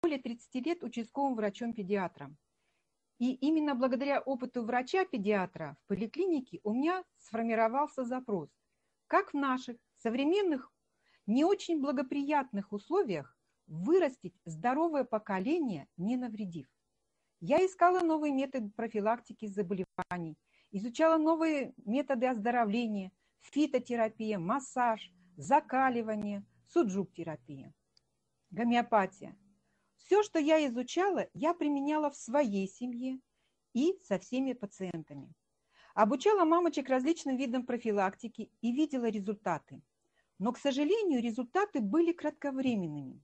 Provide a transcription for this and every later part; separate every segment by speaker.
Speaker 1: более 30 лет участковым врачом-педиатром. И именно благодаря опыту врача-педиатра в поликлинике у меня сформировался запрос, как в наших современных, не очень благоприятных условиях вырастить здоровое поколение, не навредив. Я искала новые методы профилактики заболеваний, изучала новые методы оздоровления, фитотерапия, массаж, закаливание, суджук-терапия, гомеопатия. Все, что я изучала, я применяла в своей семье и со всеми пациентами. Обучала мамочек различным видам профилактики и видела результаты. Но, к сожалению, результаты были кратковременными,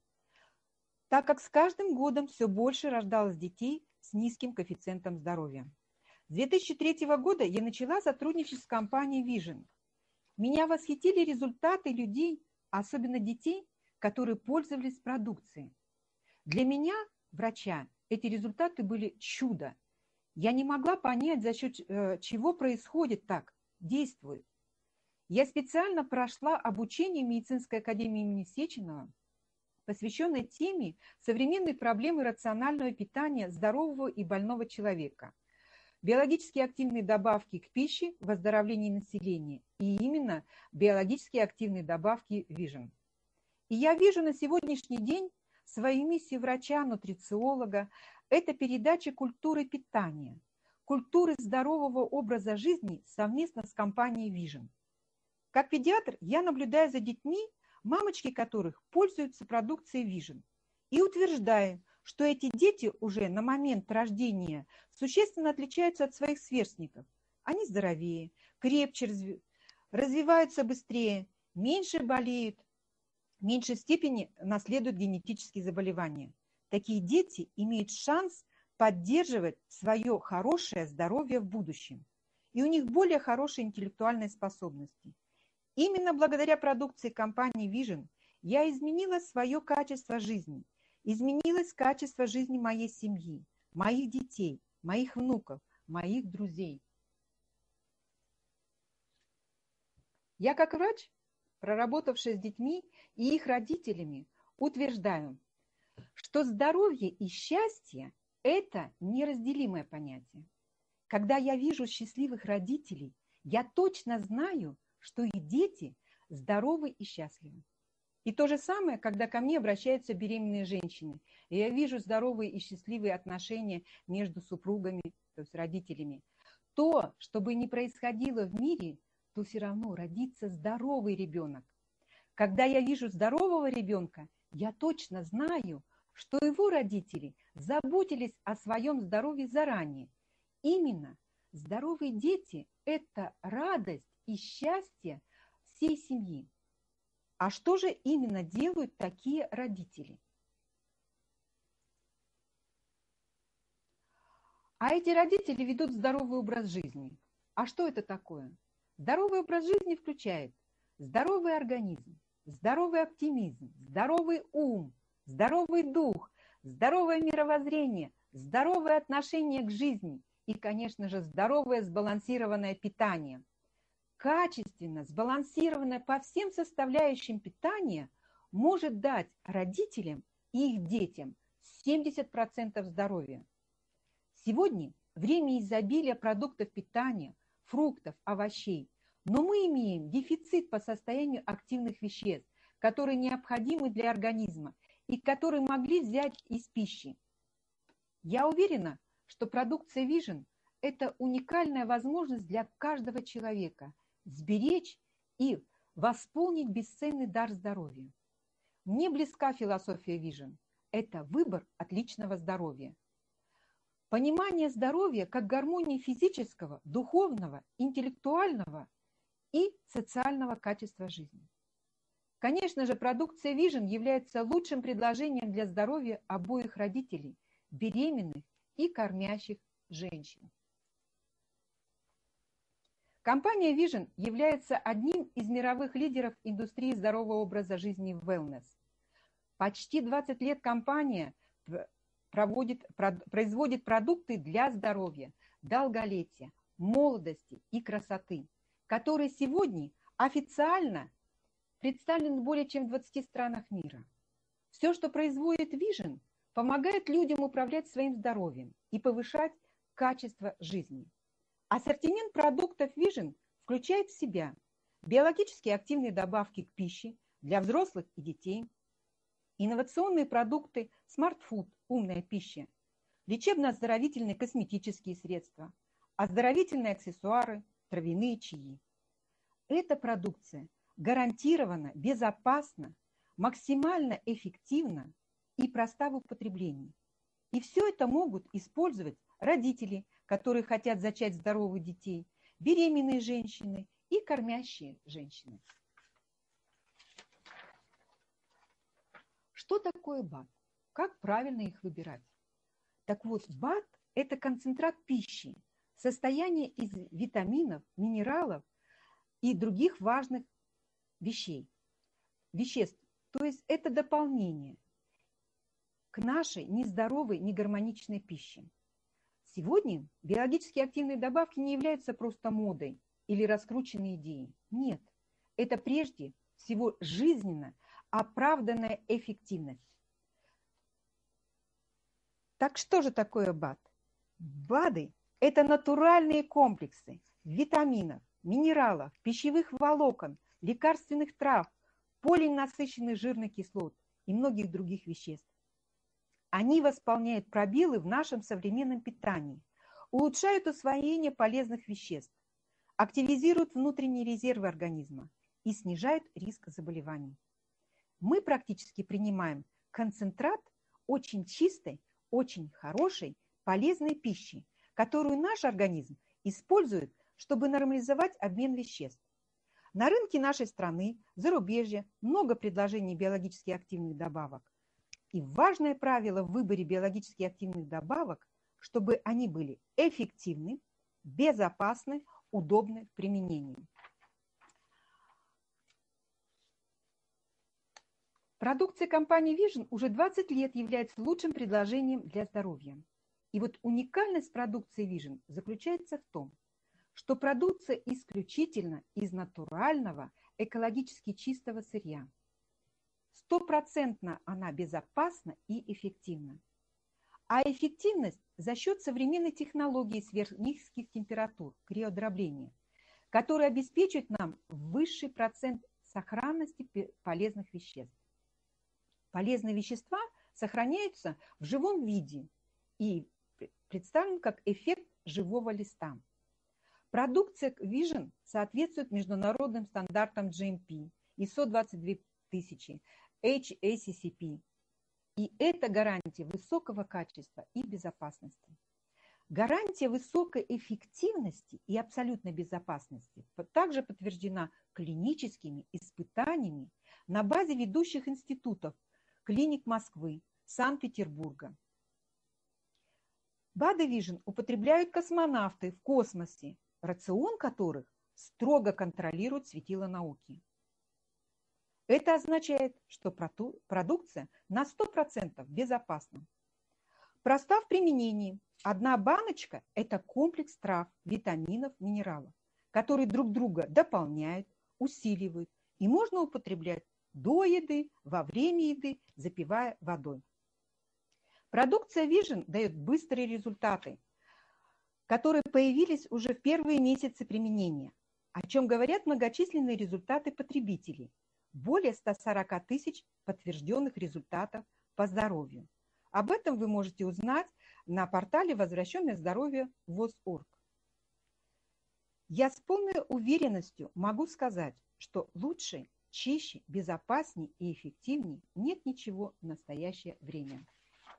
Speaker 1: так как с каждым годом все больше рождалось детей с низким коэффициентом здоровья. С 2003 года я начала сотрудничать с компанией Vision. Меня восхитили результаты людей, особенно детей, которые пользовались продукцией. Для меня, врача, эти результаты были чудо. Я не могла понять, за счет чего происходит так, действует. Я специально прошла обучение в медицинской академии имени Сеченова, посвященной теме современной проблемы рационального питания здорового и больного человека, биологически активные добавки к пище в оздоровлении населения и именно биологически активные добавки Vision. И я вижу на сегодняшний день свою миссию врача-нутрициолога – это передача культуры питания, культуры здорового образа жизни совместно с компанией Vision. Как педиатр я наблюдаю за детьми, мамочки которых пользуются продукцией Vision, и утверждаю, что эти дети уже на момент рождения существенно отличаются от своих сверстников. Они здоровее, крепче, развиваются быстрее, меньше болеют, в меньшей степени наследуют генетические заболевания. Такие дети имеют шанс поддерживать свое хорошее здоровье в будущем, и у них более хорошие интеллектуальные способности. Именно благодаря продукции компании Vision я изменила свое качество жизни, изменилось качество жизни моей семьи, моих детей, моих внуков, моих друзей. Я как врач, проработавший с детьми и их родителями, утверждаю, что здоровье и счастье – это неразделимое понятие. Когда я вижу счастливых родителей, я точно знаю, что и дети здоровы и счастливы. И то же самое, когда ко мне обращаются беременные женщины, и я вижу здоровые и счастливые отношения между супругами, то есть родителями. То, что бы ни происходило в мире, то все равно родится здоровый ребенок. Когда я вижу здорового ребенка, я точно знаю, что его родители заботились о своем здоровье заранее. Именно здоровые дети – это радость и счастье всей семьи. А что же именно делают такие родители? А эти родители ведут здоровый образ жизни. А что это такое? Здоровый образ жизни включает здоровый организм, здоровый оптимизм, здоровый ум, здоровый дух, здоровое мировоззрение, здоровое отношение к жизни и, конечно же, здоровое сбалансированное питание. Качественно, сбалансированное по всем составляющим питание может дать родителям и их детям 70% здоровья. Сегодня время изобилия продуктов питания, фруктов, овощей, но мы имеем дефицит по состоянию активных веществ, которые необходимы для организма и которые могли взять из пищи. Я уверена, что продукция Vision – это уникальная возможность для каждого человека сберечь и восполнить бесценный дар здоровья. Мне близка философия Vision – это выбор отличного здоровья. Понимание здоровья как гармонии физического, духовного, интеллектуального и социального качества жизни. Конечно же, продукция Vision является лучшим предложением для здоровья обоих родителей, беременных и кормящих женщин. Компания Vision является одним из мировых лидеров индустрии здорового образа жизни в wellness. Почти 20 лет компания производит продукты для здоровья, долголетия, молодости и красоты, которые сегодня официально представлены более чем в 20 странах мира. Все, что производит Vision, помогает людям управлять своим здоровьем и повышать качество жизни. Ассортимент продуктов Vision включает в себя биологически активные добавки к пище для взрослых и детей, инновационные продукты Smart Food, умная пища, лечебно-оздоровительные косметические средства, оздоровительные аксессуары, травяные чаи. Эта продукция гарантированно безопасна, максимально эффективна и проста в употреблении. И все это могут использовать родители, которые хотят зачать здоровых детей, беременные женщины и кормящие женщины. Что такое БАД? Как правильно их выбирать? Так вот, БАД – это концентрат пищи, состояние из витаминов, минералов и других важных веществ. То есть это дополнение к нашей нездоровой, негармоничной пище. Сегодня биологически активные добавки не являются просто модой или раскрученной идеей. Нет, это прежде всего жизненно оправданная эффективность. Так что же такое БАД? БАДы – это натуральные комплексы витаминов, минералов, пищевых волокон, лекарственных трав, полиненасыщенных жирных кислот и многих других веществ. Они восполняют пробелы в нашем современном питании, улучшают усвоение полезных веществ, активизируют внутренние резервы организма и снижают риск заболеваний. Мы практически принимаем концентрат очень чистой, очень хорошей, полезной пищи, которую наш организм использует, чтобы нормализовать обмен веществ. На рынке нашей страны, зарубежья, много предложений биологически активных добавок. И важное правило в выборе биологически активных добавок, чтобы они были эффективны, безопасны, удобны в применении. Продукция компании Vision уже 20 лет является лучшим предложением для здоровья. И вот уникальность продукции Vision заключается в том, что продукция исключительно из натурального, экологически чистого сырья. 100% она безопасна и эффективна. А эффективность за счет современной технологии сверхнизких температур, криодробления, которая обеспечивает нам высший процент сохранности полезных веществ. Полезные вещества сохраняются в живом виде и представлены как эффект живого листа. Продукция Vision соответствует международным стандартам GMP, ISO 22000, HACCP. И это гарантия высокого качества и безопасности. Гарантия высокой эффективности и абсолютной безопасности также подтверждена клиническими испытаниями на базе ведущих институтов, клиник Москвы, Санкт-Петербурга. БАДы Vision употребляют космонавты в космосе, рацион которых строго контролирует светило науки. Это означает, что продукция на 100% безопасна. Проста в применении. Одна баночка – это комплекс трав, витаминов, минералов, которые друг друга дополняют, усиливают, и можно употреблять до еды, во время еды, запивая водой. Продукция Vision дает быстрые результаты, которые появились уже в первые месяцы применения, о чем говорят многочисленные результаты потребителей. Более 140 тысяч подтвержденных результатов по здоровью. Об этом вы можете узнать на портале «Возвращенное здоровье ВОЗ.орг». Я с полной уверенностью могу сказать, что лучше, чище, безопаснее и эффективнее нет ничего в настоящее время.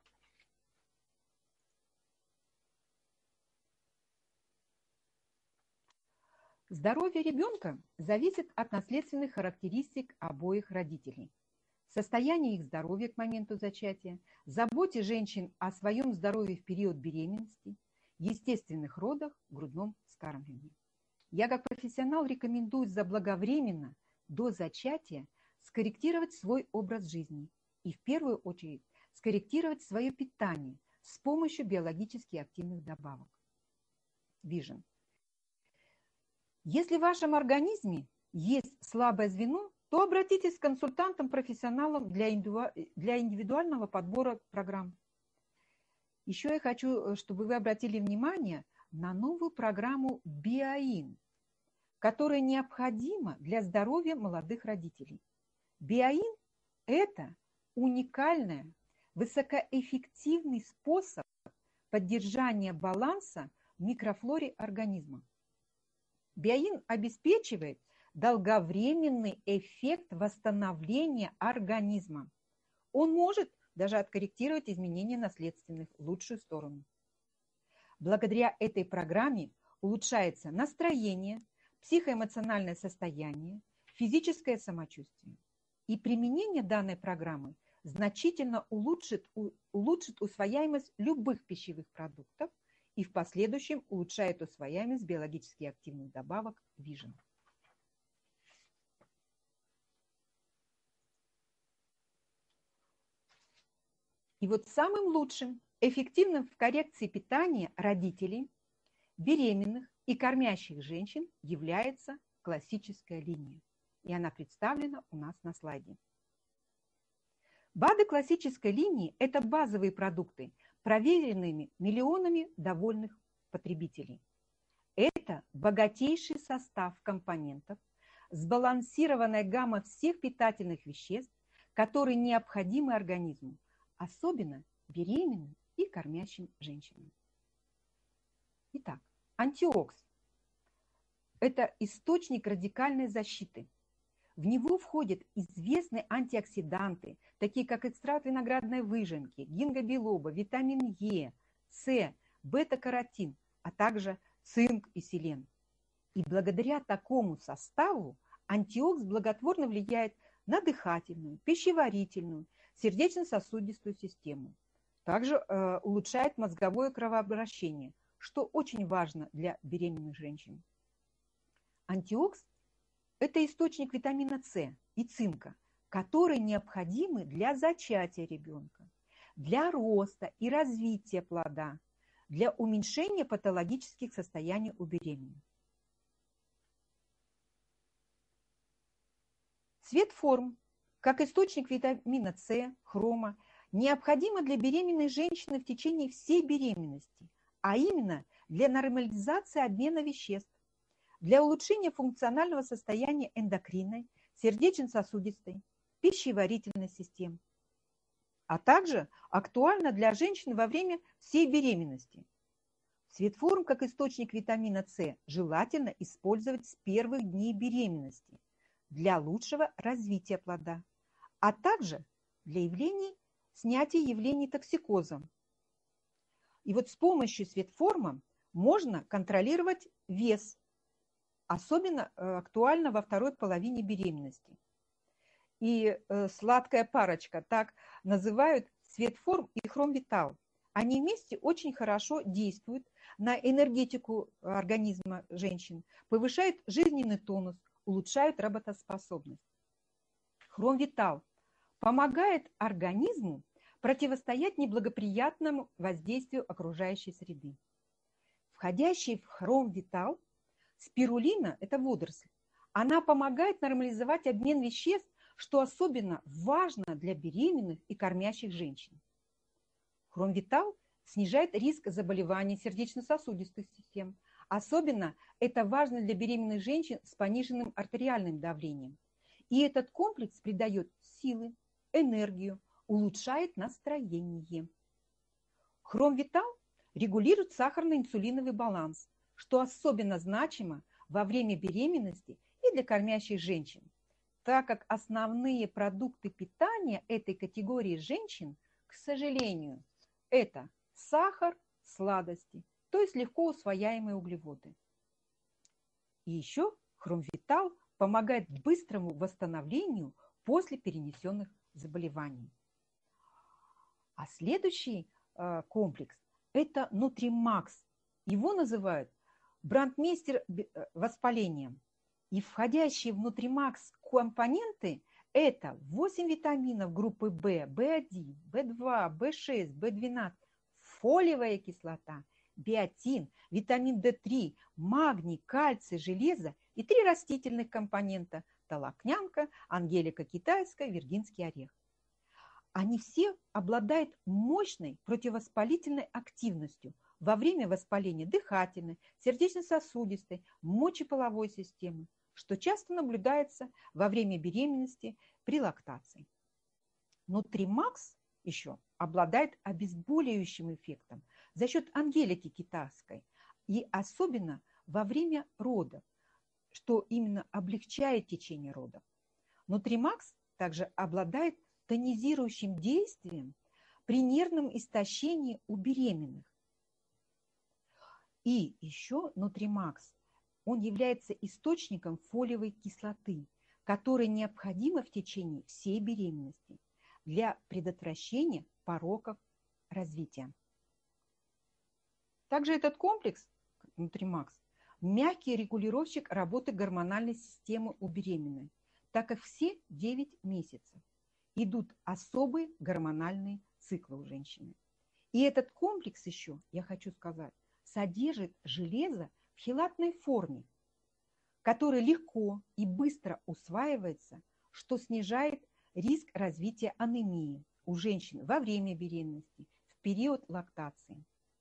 Speaker 1: Здоровье ребенка зависит от наследственных характеристик обоих родителей. Состояние их здоровья к моменту зачатия, заботе женщин о своем здоровье в период беременности, естественных родах, грудном вскармливании. Я как профессионал рекомендую заблаговременно до зачатия скорректировать свой образ жизни и в первую очередь скорректировать свое питание с помощью биологически активных добавок. Vision. Если в вашем организме есть слабое звено, то обратитесь к консультантам-профессионалам для индивидуального подбора программ. Еще я хочу, чтобы вы обратили внимание на новую программу «Биоин», которая необходима для здоровья молодых родителей. Биоин – это уникальный, высокоэффективный способ поддержания баланса в микрофлоре организма. Биоин обеспечивает долговременный эффект восстановления организма. Он может даже откорректировать изменения наследственных в лучшую сторону. Благодаря этой программе улучшается настроение, психоэмоциональное состояние, физическое самочувствие. И применение данной программы значительно улучшит усвояемость любых пищевых продуктов и в последующем улучшает усвояемость биологически активных добавок Vision. И вот самым лучшим, эффективным в коррекции питания родителей, беременных и кормящих женщин является классическая линия. И она представлена у нас на слайде. БАДы классической линии – это базовые продукты, проверенными миллионами довольных потребителей. Это богатейший состав компонентов, сбалансированная гамма всех питательных веществ, которые необходимы организму, особенно беременным и кормящим женщинам. Итак, антиокс – это источник радикальной защиты. В него входят известные антиоксиданты, такие как экстракт виноградной выжимки, гинго-билоба, витамин Е, С, бета-каротин, а также цинк и селен. И благодаря такому составу антиокс благотворно влияет на дыхательную, пищеварительную, сердечно-сосудистую систему. Также улучшает мозговое кровообращение, что очень важно для беременных женщин. Антиокс – это источник витамина С и цинка, которые необходимы для зачатия ребенка, для роста и развития плода, для уменьшения патологических состояний у беременных. Цвет форм, как источник витамина С, хрома, необходимо для беременной женщины в течение всей беременности, а именно для нормализации обмена веществ, для улучшения функционального состояния эндокринной, сердечно-сосудистой, пищеварительной систем, а также актуально для женщин во время всей беременности. Цвет форм как источник витамина С желательно использовать с первых дней беременности для лучшего развития плода, а также для снятия явлений токсикоза. И вот с помощью цветформа можно контролировать вес, особенно актуально во второй половине беременности. И сладкая парочка, так называют цветформ и хромвитал. Они вместе очень хорошо действуют на энергетику организма женщин, повышают жизненный тонус, улучшают работоспособность. Хромвитал помогает организму противостоять неблагоприятному воздействию окружающей среды. Входящий в хромвитал спирулина – это водоросль. Она помогает нормализовать обмен веществ, что особенно важно для беременных и кормящих женщин. Хромвитал снижает риск заболеваний сердечно-сосудистых систем. Особенно это важно для беременных женщин с пониженным артериальным давлением. И этот комплекс придает силы, энергию, улучшает настроение. Хромвитал регулирует сахарно-инсулиновый баланс, что особенно значимо во время беременности и для кормящих женщин, так как основные продукты питания этой категории женщин, к сожалению, это сахар, сладости, то есть легко усвояемые углеводы. И еще хромвитал помогает быстрому восстановлению после перенесенных заболеваний. А следующий комплекс – это Нутримакс. Его называют брандмейстер воспалением. И входящие в Нутримакс компоненты – это 8 витаминов группы В, В1, В2, В6, В12, фолиевая кислота, биотин, витамин D3, магний, кальций, железо и 3 растительных компонента – толокнянка, ангелика китайская, виргинский орех. они все обладают мощной противовоспалительной активностью во время воспаления дыхательной, сердечно-сосудистой, мочеполовой системы, что часто наблюдается во время беременности при лактации. Нутримакс еще обладает обезболивающим эффектом за счет ангелики китайской и особенно во время родов, что именно облегчает течение родов. Нутримакс также обладает тонизирующим действием при нервном истощении у беременных. И еще Нутримакс, он является источником фолиевой кислоты, которая необходима в течение всей беременности для предотвращения пороков развития. Также этот комплекс, Нутримакс, мягкий регулировщик работы гормональной системы у беременной, так как все 9 месяцев идут особые гормональные циклы у женщины. И этот комплекс еще, я хочу сказать, содержит железо в хелатной форме, которое легко и быстро усваивается, что снижает риск развития анемии у женщин во время беременности, в период лактации.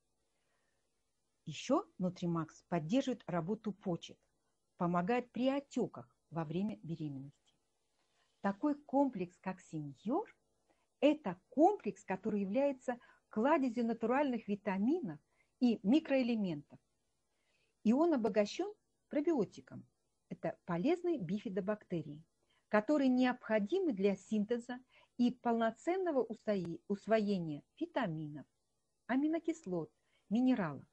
Speaker 1: Еще Нутримакс поддерживает работу почек, помогает при отеках во время беременности. Такой комплекс, как Сеньор, это комплекс, который является кладезью натуральных витаминов и микроэлементов. И он обогащен пробиотиком. Это полезные бифидобактерии, которые необходимы для синтеза и полноценного усвоения витаминов, аминокислот, минералов.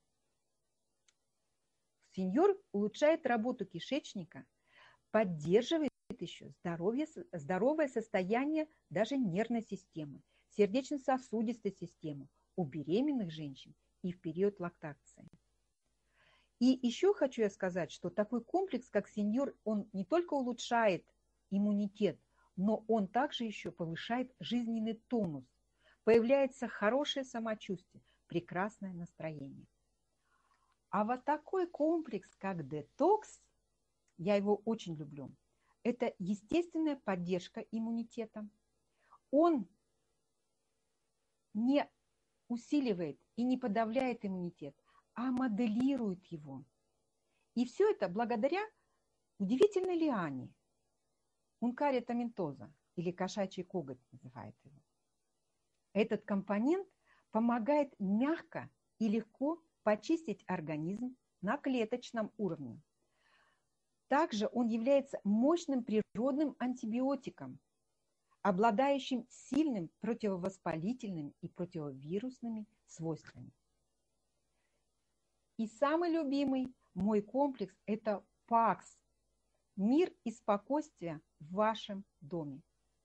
Speaker 1: Сеньор улучшает работу кишечника, поддерживает еще здоровое состояние даже нервной системы, сердечно-сосудистой системы у беременных женщин и в период лактации. И еще хочу я сказать, что такой комплекс, как Сеньор, он не только улучшает иммунитет, но он также еще повышает жизненный тонус. Появляется хорошее самочувствие, прекрасное настроение. А вот такой комплекс, как детокс, я его очень люблю. Это естественная поддержка иммунитета. Он не усиливает и не подавляет иммунитет, а моделирует его. И все это благодаря удивительной лиане, ункария томентоза, или кошачий коготь называют его. Этот компонент помогает мягко и легко почистить организм на клеточном уровне. Также он является мощным природным антибиотиком, обладающим сильным противовоспалительными и противовирусными свойствами. И самый любимый мой комплекс – это ПАКС – мир и спокойствие в вашем доме.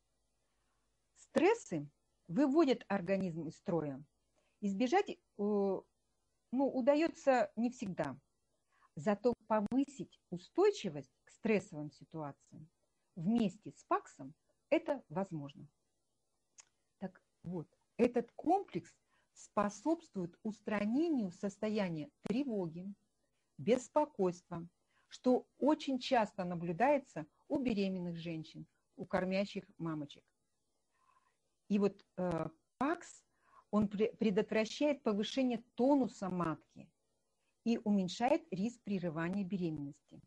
Speaker 1: Стрессы выводят организм из строя. Избежать удается не всегда. Зато повысить устойчивость к стрессовым ситуациям вместе с ПАКСом это возможно. Так вот, этот комплекс способствует устранению состояния тревоги, беспокойства, что очень часто наблюдается у беременных женщин, у кормящих мамочек. И вот ПАКС, он предотвращает повышение тонуса матки и уменьшает риск прерывания беременности.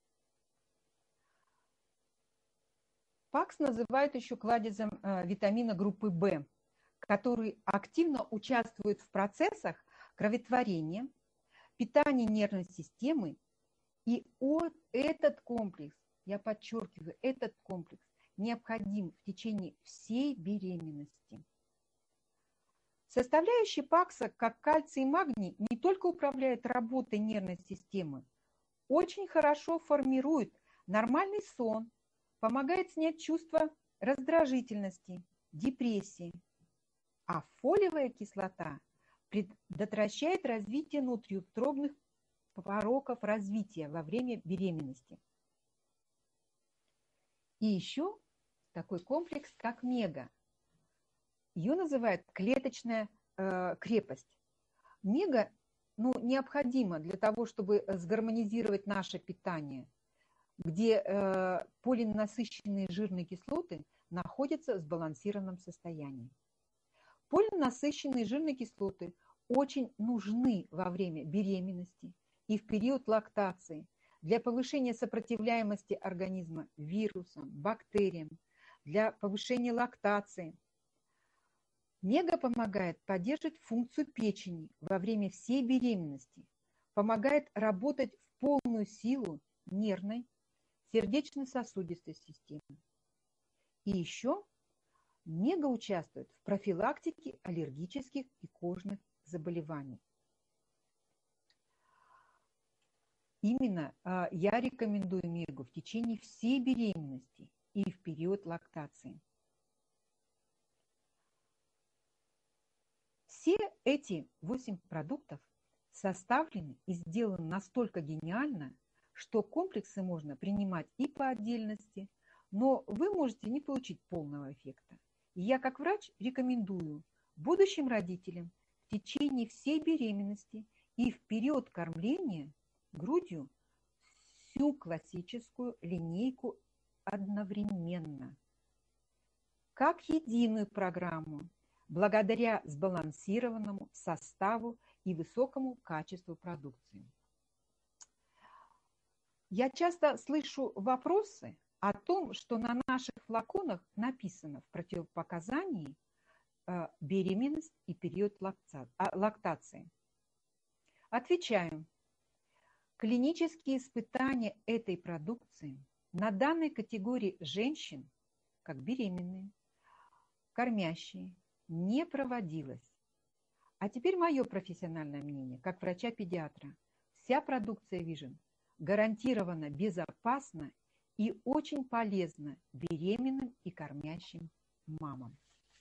Speaker 1: ПАКС называют еще кладезем витамина группы В, который активно участвует в процессах кроветворения, питания нервной системы. И этот комплекс, я подчеркиваю, этот комплекс необходим в течение всей беременности. Составляющие ПАКСа, как кальций и магний, не только управляют работой нервной системы, очень хорошо формируют нормальный сон, помогает снять чувство раздражительности, депрессии. А фолиевая кислота предотвращает развитие внутриутробных пороков развития во время беременности. И еще такой комплекс, как мега. Ее называют клеточная крепость. Мега необходима для того, чтобы сгармонизировать наше питание, где полиненасыщенные жирные кислоты находятся в сбалансированном состоянии. Полиненасыщенные жирные кислоты очень нужны во время беременности и в период лактации для повышения сопротивляемости организма вирусам, бактериям, для повышения лактации. Мега помогает поддерживать функцию печени во время всей беременности, помогает работать в полную силу нервной, сердечно-сосудистой системы. И еще мега участвует в профилактике аллергических и кожных заболеваний. Именно я рекомендую мегу в течение всей беременности и в период лактации. Все эти 8 продуктов составлены и сделаны настолько гениально, что комплексы можно принимать и по отдельности, но вы можете не получить полного эффекта. И я как врач рекомендую будущим родителям в течение всей беременности и в период кормления грудью всю классическую линейку одновременно, как единую программу, благодаря сбалансированному составу и высокому качеству продукции. Я часто слышу вопросы о том, что на наших флаконах написано в противопоказании беременность и период лактации. Отвечаю. Клинические испытания этой продукции на данной категории женщин, как беременные, кормящие, не проводилось. А теперь мое профессиональное мнение, как врача-педиатра. Вся продукция Vision гарантированно безопасна и очень полезна беременным и кормящим мамам.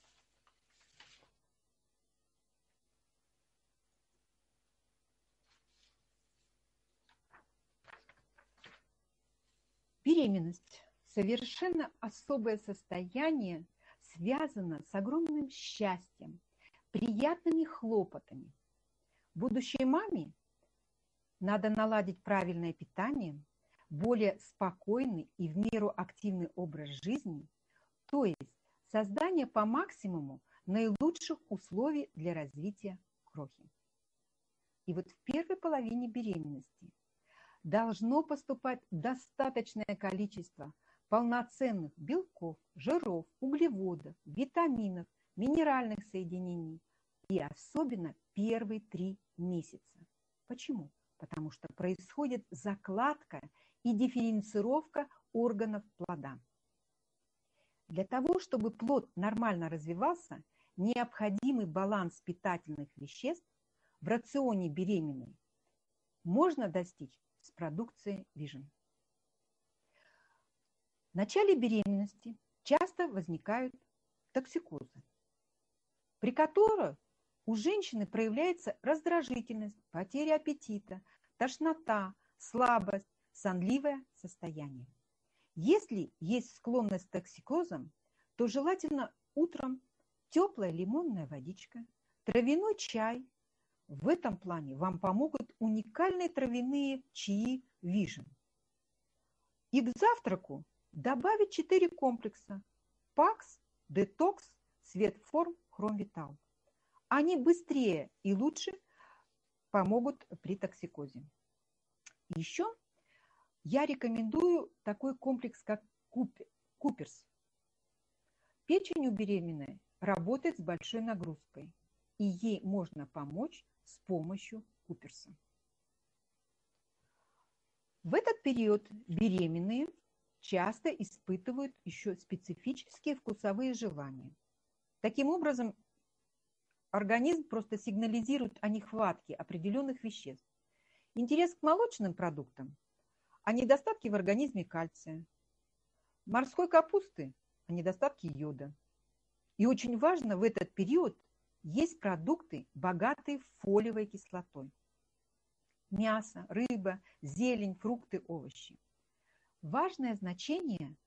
Speaker 1: Беременность – совершенно особое состояние, связано с огромным счастьем, приятными хлопотами. Будущей маме надо наладить правильное питание, более спокойный и в меру активный образ жизни, то есть создание по максимуму наилучших условий для развития крохи. И вот в первой половине беременности должно поступать достаточное количество полноценных белков, жиров, углеводов, витаминов, минеральных соединений и особенно первые 3 месяца. Почему? Потому что происходит закладка и дифференцировка органов плода. Для того, чтобы плод нормально развивался, необходимый баланс питательных веществ в рационе беременной можно достичь с продукцией Vision. В начале беременности часто возникают токсикозы, при которых у женщины проявляется раздражительность, потеря аппетита, тошнота, слабость, сонливое состояние. Если есть склонность к токсикозам, то желательно утром теплая лимонная водичка, травяной чай. В этом плане вам помогут уникальные травяные чаи Vision. И к завтраку добавить 4 комплекса ПАКС, Детокс, Светформ, Хромвитал. Они быстрее и лучше помогут при токсикозе. Еще я рекомендую такой комплекс, как Куперс. Печень у беременной работает с большой нагрузкой, и ей можно помочь с помощью Куперса. В этот период беременные часто испытывают еще специфические вкусовые желания. Таким образом, организм просто сигнализирует о нехватке определенных веществ. Интерес к молочным продуктам, о недостатке в организме кальция, морской капусты, о недостатке йода. И очень важно в этот период есть продукты, богатые фолиевой кислотой. Мясо, рыба, зелень, фрукты, овощи. Важное значение,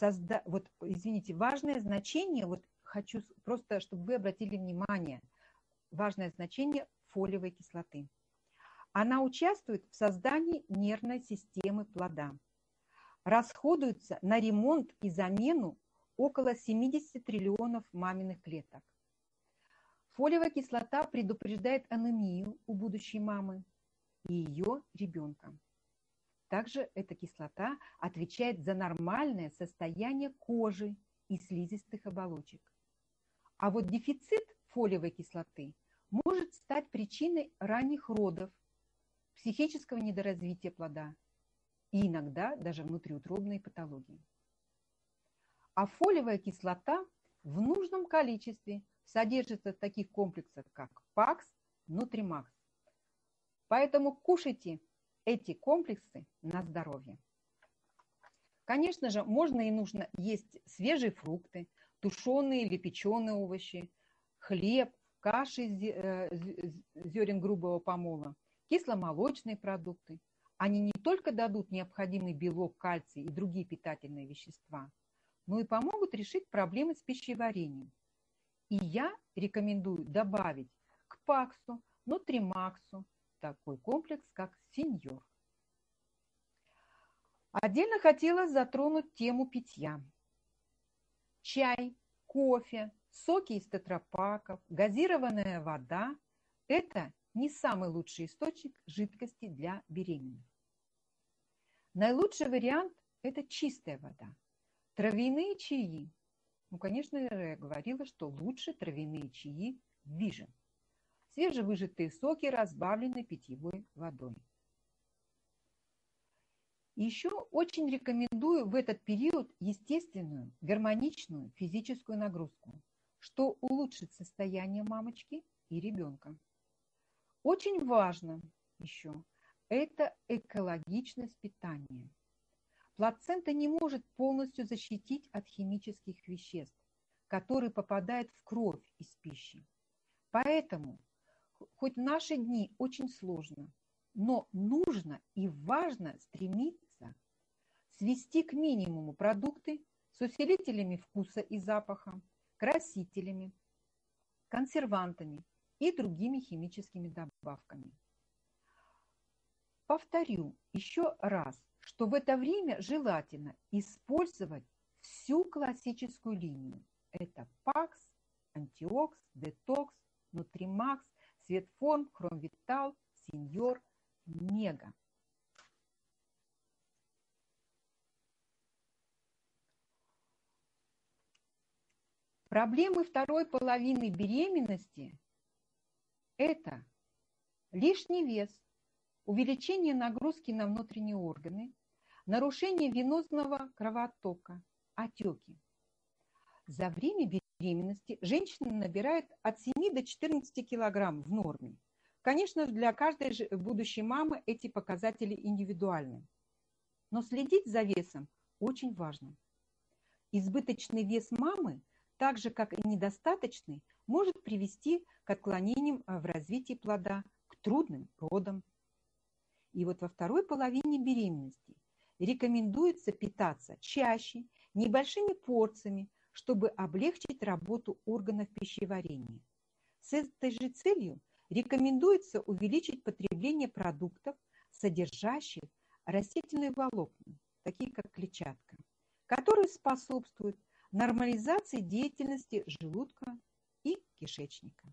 Speaker 1: хочу просто, чтобы вы обратили внимание, важное значение фолиевой кислоты. Она участвует в создании нервной системы плода, расходуется на ремонт и замену около 70 триллионов маминых клеток. Фолиевая кислота предупреждает анемию у будущей мамы и ее ребенка. Также эта кислота отвечает за нормальное состояние кожи и слизистых оболочек. А вот дефицит фолиевой кислоты может стать причиной ранних родов, психического недоразвития плода и иногда даже внутриутробной патологии. А фолиевая кислота в нужном количестве содержится в таких комплексах, как ПАКС, Нутримакс. Поэтому кушайте эти комплексы на здоровье. Конечно же, можно и нужно есть свежие фрукты, тушеные или печеные овощи, хлеб, каши из зерен грубого помола, кисломолочные продукты. Они не только дадут необходимый белок, кальций и другие питательные вещества, но и помогут решить проблемы с пищеварением. И я рекомендую добавить к ПАКСу, Нутримаксу такой комплекс, как Сеньор. Отдельно хотела затронуть тему питья. Чай, кофе, соки из тетрапаков, газированная вода – это не самый лучший источник жидкости для беременных. Наилучший вариант – это чистая вода. Травяные чаи. Конечно, я говорила, что лучше травяные чаи Vision. Свежевыжатые соки, разбавленные питьевой водой. Еще очень рекомендую в этот период естественную, гармоничную физическую нагрузку, что улучшит состояние мамочки и ребенка. Очень важно еще это экологичность питания. Плацента не может полностью защитить от химических веществ, которые попадают в кровь из пищи. Поэтому, хоть в наши дни очень сложно, но нужно и важно стремиться свести к минимуму продукты с усилителями вкуса и запаха, красителями, консервантами и другими химическими добавками. Повторю еще раз, что в это время желательно использовать всю классическую линию. Это ПАКС, Антиокс, Детокс, Нутримакс, Светформ, Хромвитал, Сеньор, Мега. Проблемы второй половины беременности – это лишний вес, увеличение нагрузки на внутренние органы, нарушение венозного кровотока, отеки. За время беременности женщина набирает от 7 до 14 килограмм в норме. Конечно, для каждой будущей мамы эти показатели индивидуальны. Но следить за весом очень важно. Избыточный вес мамы, так же как и недостаточный, может привести к отклонениям в развитии плода, к трудным родам. И вот во второй половине беременности рекомендуется питаться чаще, небольшими порциями, чтобы облегчить работу органов пищеварения. С этой же целью рекомендуется увеличить потребление продуктов, содержащих растительные волокна, такие как клетчатка, которые способствуют нормализации деятельности желудка и кишечника.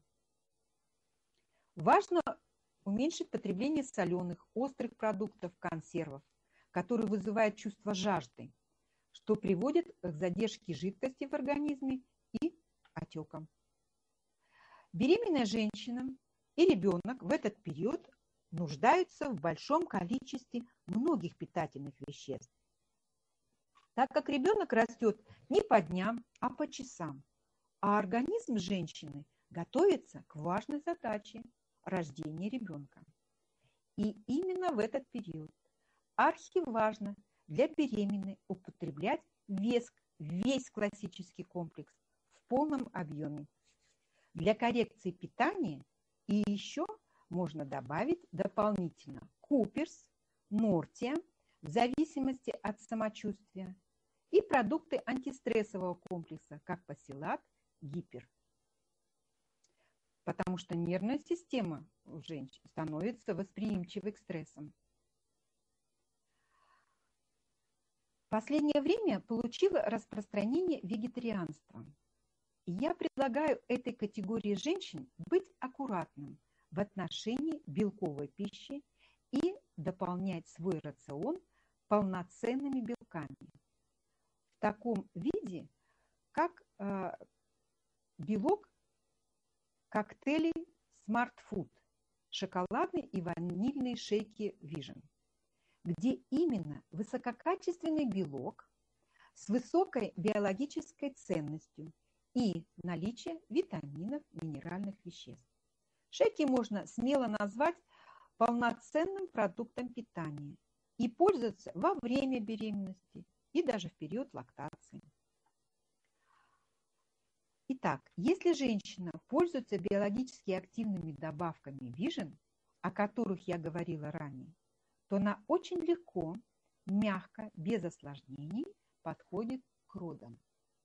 Speaker 1: Важно уменьшить потребление соленых, острых продуктов, консервов, которые вызывают чувство жажды, что приводит к задержке жидкости в организме и отекам. Беременная женщина и ребенок в этот период нуждаются в большом количестве многих питательных веществ, так как ребенок растет не по дням, а по часам, а организм женщины готовится к важной задаче – рождения ребенка. И именно в этот период архиважно для беременной употреблять весь классический комплекс в полном объеме. Для коррекции питания и еще можно добавить дополнительно Куперс, Нортия, в зависимости от самочувствия, и продукты антистрессового комплекса, как Пасилат, Гипер. Потому что нервная система у женщин становится восприимчивой к стрессам. В последнее время получило распространение вегетарианство. И я предлагаю этой категории женщин быть аккуратным в отношении белковой пищи и дополнять свой рацион полноценными белками. В таком виде, как белок коктейлей Smart Food, шоколадные и ванильные шейки Vision, где именно высококачественный белок с высокой биологической ценностью и наличие витаминов, минеральных веществ. Шейки можно смело назвать полноценным продуктом питания и пользоваться во время беременности и даже в период лактации. Итак, если женщина пользуется биологически активными добавками Vision, о которых я говорила ранее, то она очень легко, мягко, без осложнений подходит к родам.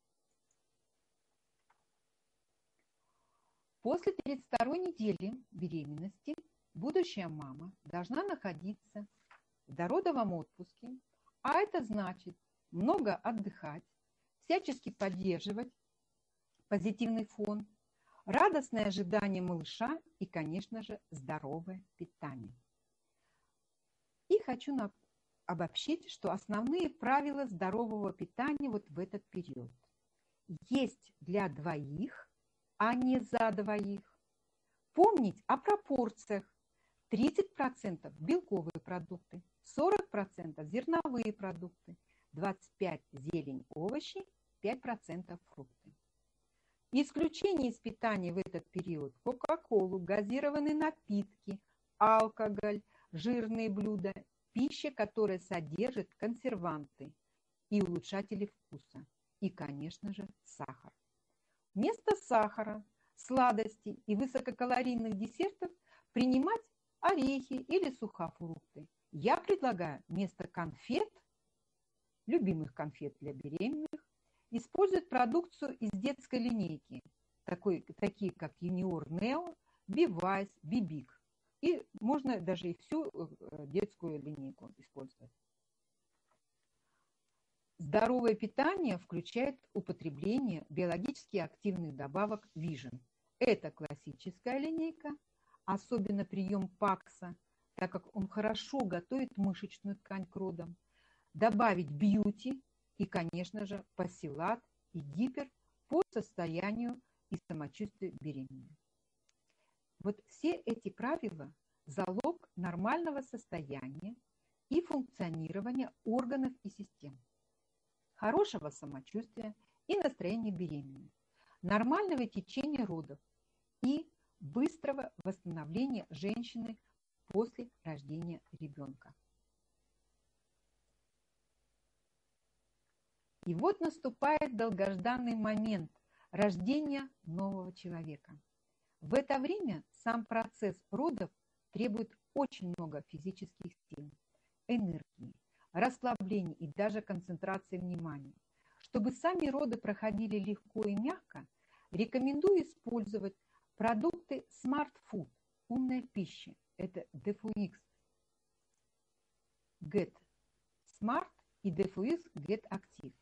Speaker 1: После 32-й недели беременности будущая мама должна находиться в дородовом отпуске, а это значит много отдыхать, всячески поддерживать позитивный фон, радостное ожидание малыша и, конечно же, здоровое питание. И хочу обобщить, что основные правила здорового питания вот в этот период. Есть для двоих, а не за двоих. Помнить о пропорциях. 30% белковые продукты, 40% зерновые продукты, 25% зелень, овощи, 5% фрукты. Исключение из питания в этот период: кока-колу, газированные напитки, алкоголь, жирные блюда, пища, которая содержит консерванты и улучшатели вкуса. И, конечно же, сахар. Вместо сахара, сладостей и высококалорийных десертов принимать орехи или сухофрукты. Я предлагаю вместо конфет, любимых конфет для беременных, использовать продукцию из детской линейки, такие как Junior Neo, Bivise, Bibig. И можно даже и всю детскую линейку использовать. Здоровое питание включает употребление биологически активных добавок Vision. Это классическая линейка, особенно прием ПАКСа, так как он хорошо готовит мышечную ткань к родам. Добавить бьюти и, конечно же, пасилат и гипер по состоянию и самочувствию беременной. Вот все эти правила – залог нормального состояния и функционирования органов и систем, хорошего самочувствия и настроения беременной, нормального течения родов и быстрого восстановления женщины после рождения ребенка. И вот наступает долгожданный момент рождения нового человека. В это время сам процесс родов требует очень много физических сил, энергии, расслабления и даже концентрации внимания. Чтобы сами роды проходили легко и мягко, рекомендую использовать продукты Smart Food, умная пища. Это DefuX Get Smart и DefuX Get Active.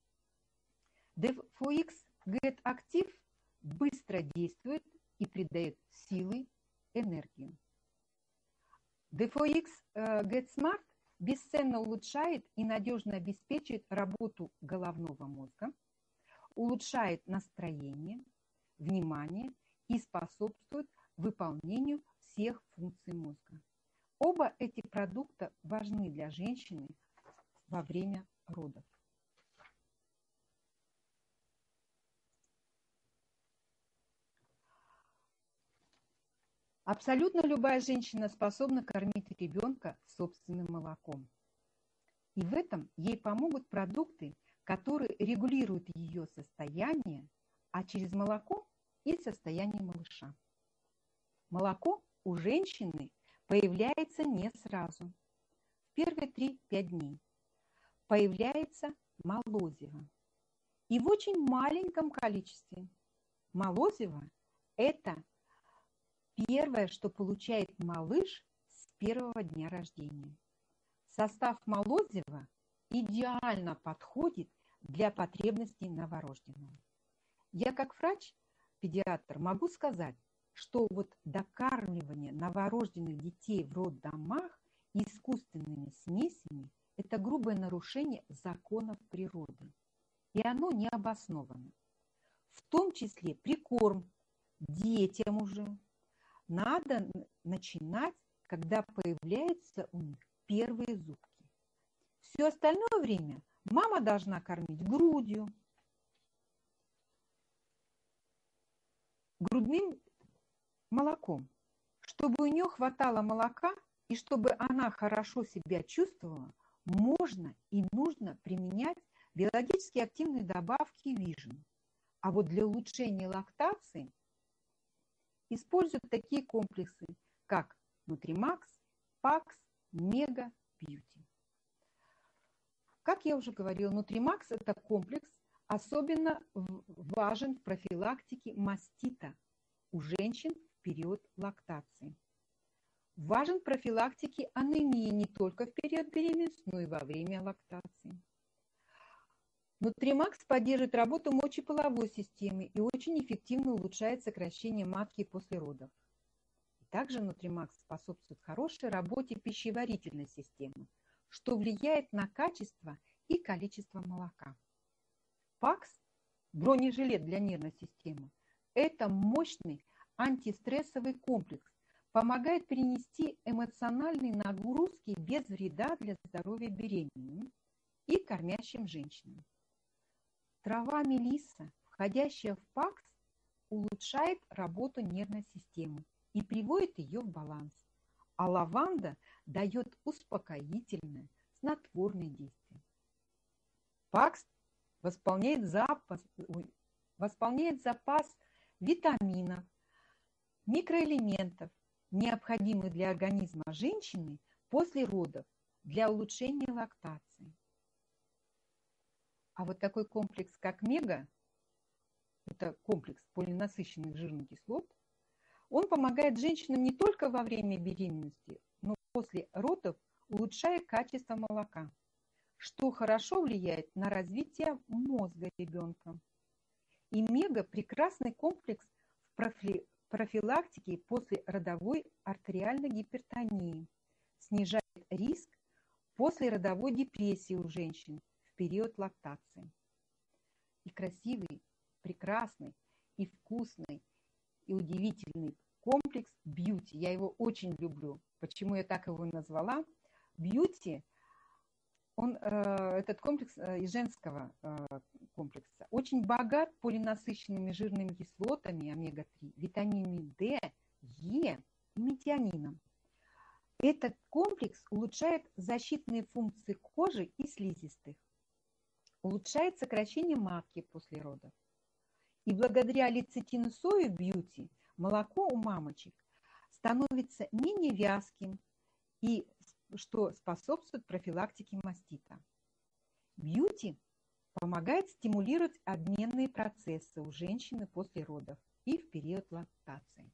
Speaker 1: DefuX Get Active быстро действует и придает силы, энергию. DefuX Get Smart бесценно улучшает и надежно обеспечивает работу головного мозга, улучшает настроение, внимание и способствует выполнению всех функций мозга. Оба эти продукта важны для женщины во время родов. Абсолютно любая женщина способна кормить ребенка собственным молоком. И в этом ей помогут продукты, которые регулируют ее состояние, а через молоко и состояние малыша. Молоко у женщины появляется не сразу. В первые 3-5 дней появляется молозиво. И в очень маленьком количестве. Молозиво – это первое, что получает малыш с первого дня рождения. Состав молозива идеально подходит для потребностей новорожденного. Я как врач-педиатр могу сказать, что вот докармливание новорожденных детей в роддомах искусственными смесями – это грубое нарушение законов природы, и оно не обосновано. В том числе прикорм детям уже надо начинать, когда появляются у них первые зубки. Все остальное время мама должна кормить грудью, грудным молоком, чтобы у нее хватало молока и чтобы она хорошо себя чувствовала, можно и нужно применять биологически активные добавки Vision. А вот для улучшения лактации используют такие комплексы, как Nutri-Max, Pax, Mega, Beauty. Как я уже говорила, Nutri-Max – это комплекс, особенно важен в профилактике мастита у женщин в период лактации. Важен в профилактике анемии не только в период беременности, но и во время лактации. Nutri-Max поддерживает работу мочеполовой системы и очень эффективно улучшает сокращение матки после родов. Также Nutri-Max способствует хорошей работе пищеварительной системы, что влияет на качество и количество молока. Pax – бронежилет для нервной системы. Это мощный антистрессовый комплекс, помогает перенести эмоциональные нагрузки без вреда для здоровья беременным и кормящим женщинам. Трава мелисса, входящая в Pax, улучшает работу нервной системы и приводит ее в баланс, а лаванда дает успокоительное, снотворное действие. Pax восполняет запас витаминов, микроэлементов, необходимых для организма женщины после родов для улучшения лактации. А вот такой комплекс, как Мега, это комплекс полиненасыщенных жирных кислот, он помогает женщинам не только во время беременности, но и после родов, улучшая качество молока, что хорошо влияет на развитие мозга ребенка. И Мега – прекрасный комплекс в профилактике после родовой артериальной гипертонии, снижает риск после родовой депрессии у женщин в период лактации. И красивый, прекрасный, и вкусный, и удивительный комплекс Beauty. Я его очень люблю. Почему я так его назвала? Beauty, этот комплекс из женского комплекса, очень богат полиненасыщенными жирными кислотами омега-3, витаминами D, Е и метионином. Этот комплекс улучшает защитные функции кожи и слизистых, улучшает сокращение матки после родов. И благодаря лецитину сою Beauty молоко у мамочек становится менее вязким, и что способствует профилактике мастита. Beauty помогает стимулировать обменные процессы у женщины после родов и в период лактации.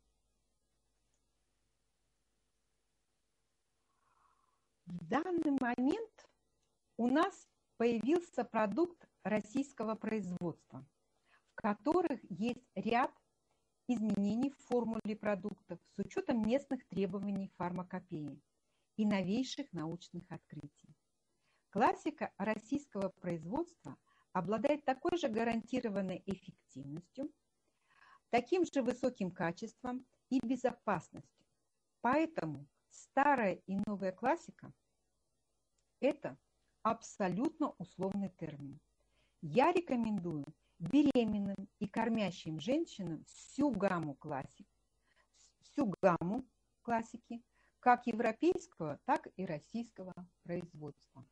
Speaker 1: В данный момент у нас появился продукт российского производства, в которых есть ряд изменений в формуле продуктов с учетом местных требований фармакопеи и новейших научных открытий. Классика российского производства обладает такой же гарантированной эффективностью, таким же высоким качеством и безопасностью. Поэтому старая и новая классика – это абсолютно условный термин. Я рекомендую беременным и кормящим женщинам всю гамму классики, как европейского, так и российского производства.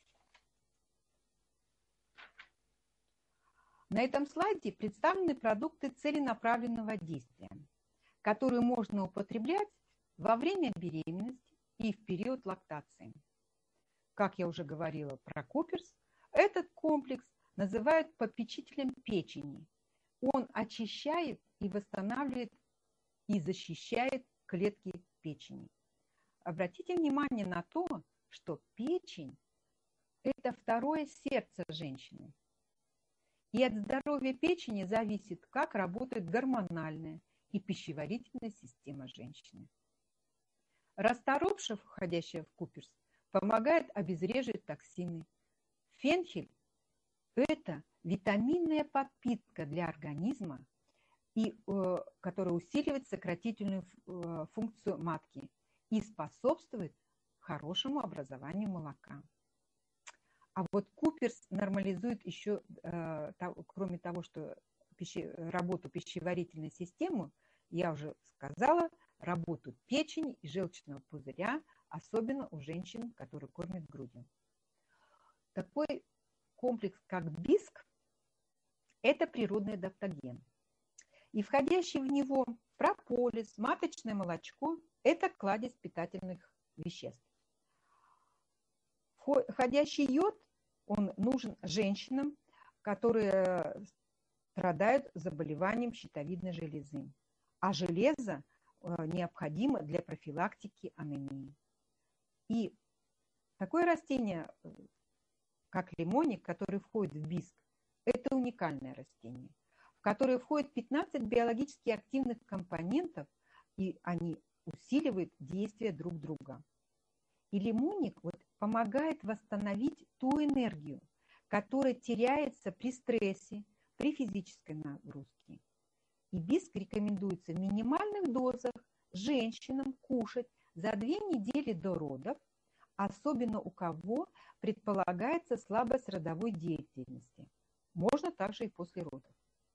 Speaker 1: На этом слайде представлены продукты целенаправленного действия, которые можно употреблять во время беременности и в период лактации. Как я уже говорила про Куперс, этот комплекс называют попечителем печени. Он очищает и восстанавливает и защищает клетки печени. Обратите внимание на то, что печень это второе сердце женщины. И от здоровья печени зависит, как работает гормональная и пищеварительная система женщины. Расторопша, входящая в куперс, помогает обезвреживать токсины. Фенхель – это витаминная подпитка для организма, которая усиливает сократительную функцию матки и способствует хорошему образованию молока. А вот куперс нормализует еще, кроме того, что работу пищеварительной системы, я уже сказала, работу печени и желчного пузыря, особенно у женщин, которые кормят грудью. Такой комплекс, как биск, это природный адаптоген. И входящий в него прополис, маточное молочко – это кладезь питательных веществ. Входящий йод, он нужен женщинам, которые страдают заболеванием щитовидной железы. А железо необходимо для профилактики анемии. И такое растение, как лимонник, который входит в биск, это уникальное растение, в которое входит 15 биологически активных компонентов, и они усиливают действие друг друга. И лимонник помогает восстановить ту энергию, которая теряется при стрессе, при физической нагрузке. И биск рекомендуется в минимальных дозах женщинам кушать за 2 недели до родов, особенно у кого предполагается слабость родовой деятельности. Можно также и после родов.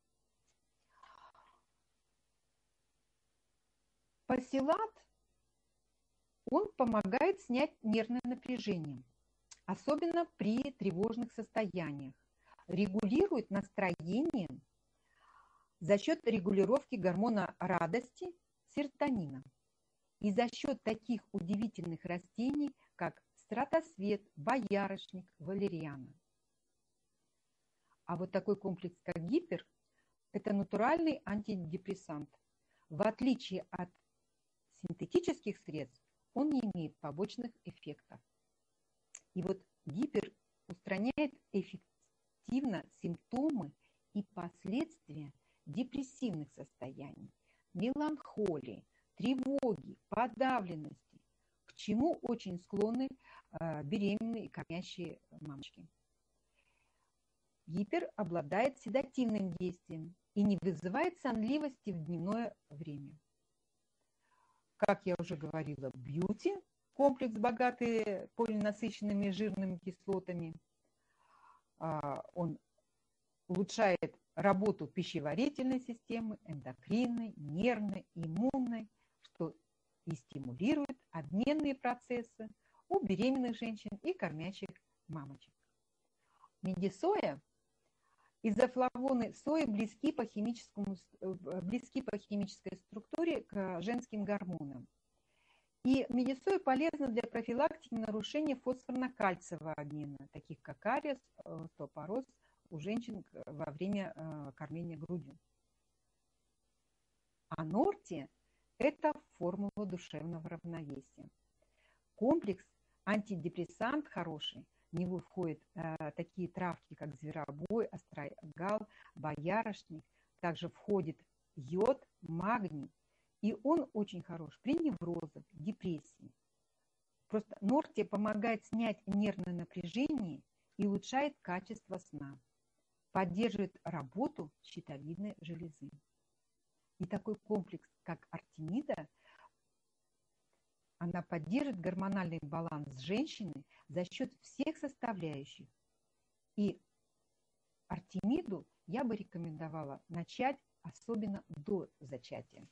Speaker 1: Пасилат, он помогает снять нервное напряжение, особенно при тревожных состояниях, регулирует настроение за счет регулировки гормона радости серотонина и за счет таких удивительных растений, как стратосвет, боярышник, валериана. А вот такой комплекс, как гипер, это натуральный антидепрессант. В отличие от синтетических средств, он не имеет побочных эффектов. И вот гипер устраняет эффективно симптомы и последствия депрессивных состояний, меланхолии, тревоги, подавленности, к чему очень склонны беременные и кормящие мамочки. Гипер обладает седативным действием и не вызывает сонливости в дневное время. Как я уже говорила, бьюти, комплекс, богатый полиненасыщенными жирными кислотами, он улучшает работу пищеварительной системы, эндокринной, нервной, иммунной, что и стимулирует обменные процессы у беременных женщин и кормящих мамочек. Медисоя, изофлавоны сои близки по химической структуре к женским гормонам. И медисоя полезна для профилактики нарушения фосфорно-кальциевого обмена, таких как кариес, остеопороз у женщин во время кормления грудью. А норти – это формула душевного равновесия. Комплекс антидепрессант хороший. В него входят такие травки, как зверобой, острогал, боярышник. Также входит йод, магний. И он очень хорош при неврозах, депрессии. Просто норти помогает снять нервное напряжение и улучшает качество сна. Поддерживает работу щитовидной железы. И такой комплекс, как артемида, она поддерживает гормональный баланс женщины за счет всех составляющих. И артемиду я бы рекомендовала начать особенно до зачатия.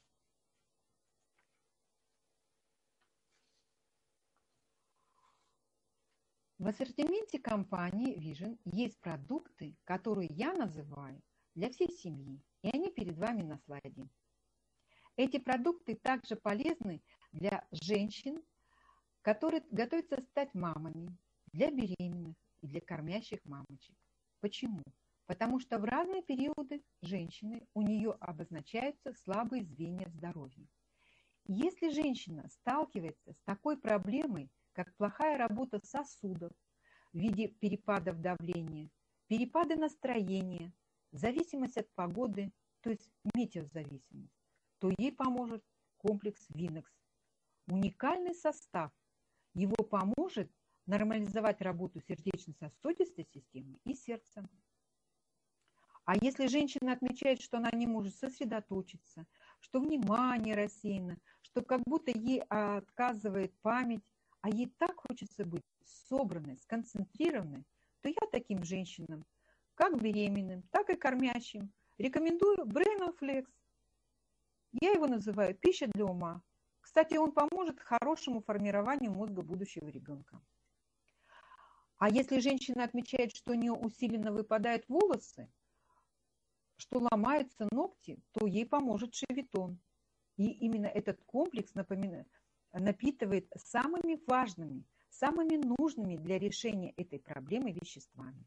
Speaker 1: В ассортименте компании Vision есть продукты, которые я называю для всей семьи, и они перед вами на слайде. Эти продукты также полезны для женщин, которые готовятся стать мамами, для беременных и для кормящих мамочек. Почему? Потому что в разные периоды женщины у нее обозначаются слабые звенья здоровья. Если женщина сталкивается с такой проблемой, как плохая работа сосудов, в виде перепадов давления, перепады настроения, зависимость от погоды, то есть метеозависимость, то ей поможет комплекс Винекс. Уникальный состав. Его поможет нормализовать работу сердечно-сосудистой системы и сердца. А если женщина отмечает, что она не может сосредоточиться, что внимание рассеяно, что как будто ей отказывает память, а ей так хочется быть собранной, сконцентрированной, то я таким женщинам, как беременным, так и кормящим, рекомендую Brain Flex. Я его называю пища для ума. Кстати, он поможет хорошему формированию мозга будущего ребенка. А если женщина отмечает, что у нее усиленно выпадают волосы, что ломаются ногти, то ей поможет шевитон. И именно этот комплекс напитывает самыми важными, самыми нужными для решения этой проблемы веществами.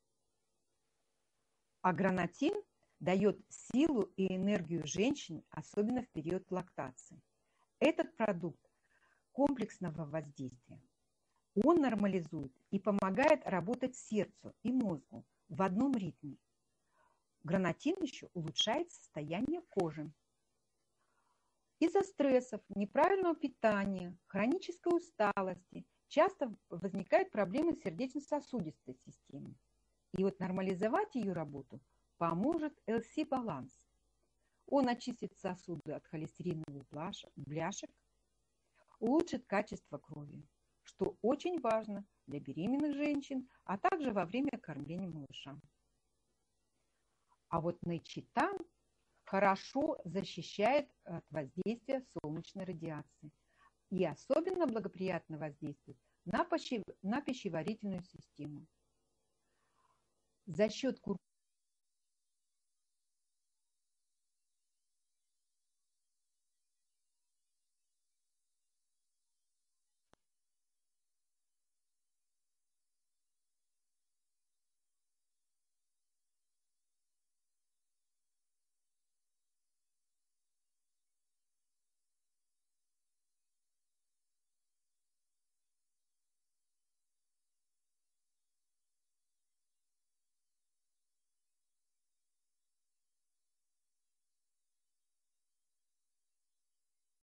Speaker 1: А гранатин дает силу и энергию женщине, особенно в период лактации. Этот продукт комплексного воздействия. Он нормализует и помогает работать сердцу и мозгу в одном ритме. Гранатин еще улучшает состояние кожи. Из-за стрессов, неправильного питания, хронической усталости часто возникают проблемы сердечно-сосудистой системы. И вот нормализовать ее работу поможет LC-баланс. Он очистит сосуды от холестериновых бляшек, улучшит качество крови, что очень важно для беременных женщин, а также во время кормления малыша. А вот нейчитан хорошо защищает от воздействия солнечной радиации и особенно благоприятно воздействует на пищеварительную систему. За счет